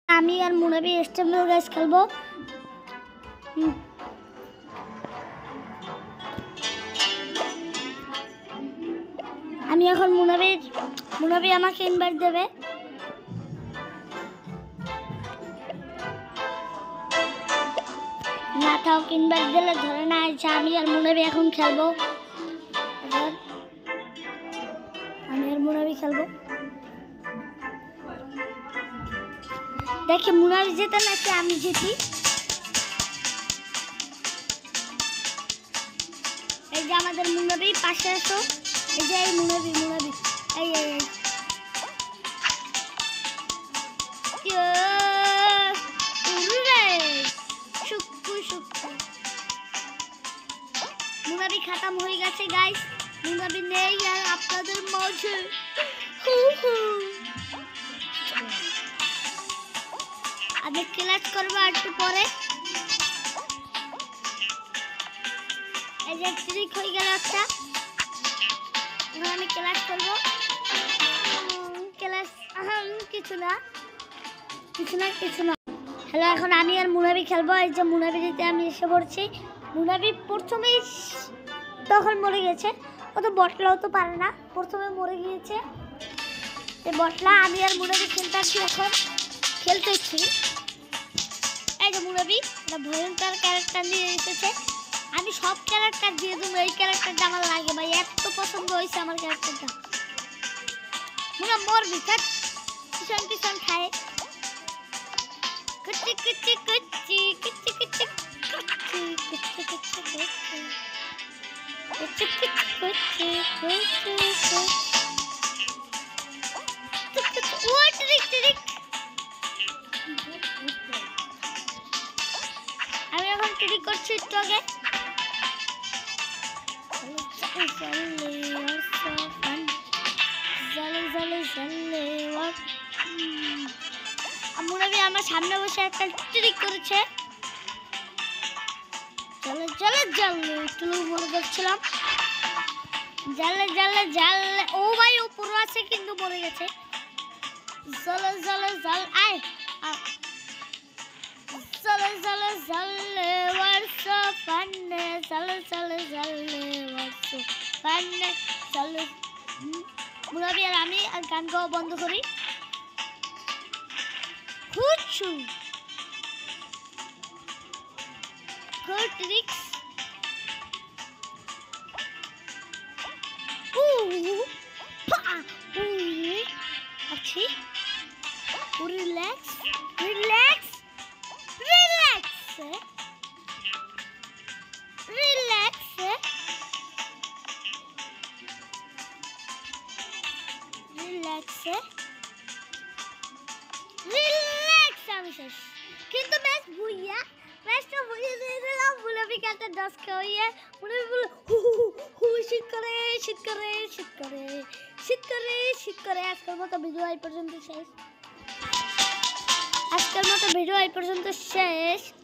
আমি আর মুনাবি stable guys খেলবো। আমি এখন মুনাবি আমাকে ইনভাইট দেবে। না থাক, ইনভাইট দিলে ধরে না। আচ্ছা আমি আর মুনাবি এখন খেলবো। আমি আর মুনাবি খেলবো। দেখি মুনাবি জেতে নাকি আমি জিতি। এই যে আমাদের মুনাবি পাশে আসো। এই যে এই মুনাবি এই এই এই মুনাবি খতম হয়ে গেছে গাইস। মুনাবি নেই আর আপনাদের মাঝে। আমি ক্লাস করবো একটু পরে। এই যে ট্রিক হয়ে গেল একটা। এখন আমি ক্লাস করবো। ক্লাস কিছু না। হ্যালো, এখন আমি আর মুনাবি খেলবো। এই যে মুনাবি দিতে আমি এসে পড়ছি। মুনাবি প্রথমেই তখন মরে গেছে। ও তো বটলাও তো পারে না, প্রথমে মরে গিয়েছে। এই বটলা আমি আর মুনাবি খেলতেছি, এখন খেলতেছি। এই যে মুনাবি একটা ভয়ঙ্কর ক্যারেক্টার নিয়ে এসেছে। আমি সব ক্যারেক্টার দিয়ে দেবো। এই ক্যারেক্টারটা আমার লাগে ভাই, এত পছন্দ হয়েছে আমার ক্যারেক্টারটা। মুনা মরবি থাক, পিছন খায়। কুচি কুচি কুচি কুচি কুচি কুচি কুচি কুচি কুচি কুচি কুচি। ও ট্রিক। আমি এখন ট্রিক করছি একটু আগে। মুনাবি আমার সামনে বসে একটা ট্রিক করেছে। জালে একটু মনে করছিলাম। জালে ও ভাই ও পুরো আছে কিন্তু মরে গেছে। জাল আয় জালে ওয়ারসো ফান্নে জালে ওয়ারসো ফান্নে জালে। মুনাবি আর আমি আর গান গাওয়া বন্ধ করি। খুঁজছু ট্রিক্স। আছি রিল্যাক্স। আমি শেষ কিন্তু ম্যাচটা ভুইয়া দিয়ে দিলাম। মুনাবি কাটা 10 খাওয়াইয়ে মুনাবি বলে শীত করে। আজকের মতো ভিডিও এই পর্যন্ত শেষ।